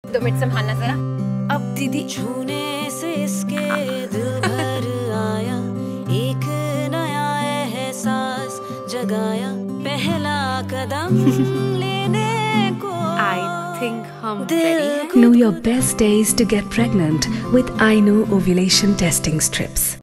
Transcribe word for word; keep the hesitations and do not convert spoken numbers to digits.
दो मिनट संभालना जरा। अब दीदी छूने से इसके दिल भर आया, एक नया एहसास जगाया, पहला कदम लेने को I think हम ready हैं। Know your best days to get pregnant with I Know Ovulation Testing Strips.